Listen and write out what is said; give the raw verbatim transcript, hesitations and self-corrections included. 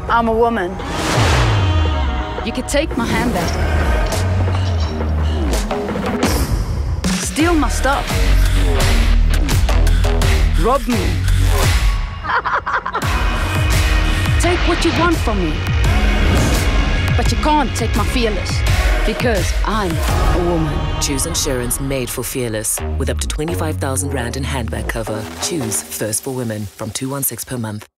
I'm a woman. You could take my handbag, steal my stuff, rob me, take what you want from me, but you can't take my fearless, because I'm a woman. Choose insurance made for fearless with up to twenty-five thousand rand in handbag cover. Choose First for Women from two one six per month.